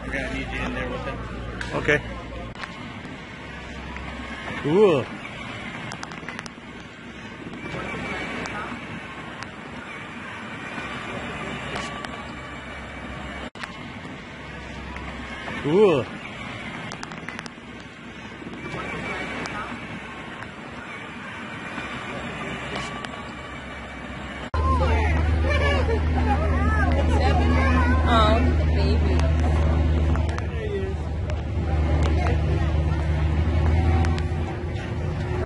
We're gonna need you in there with them. Okay. Cool. Cool.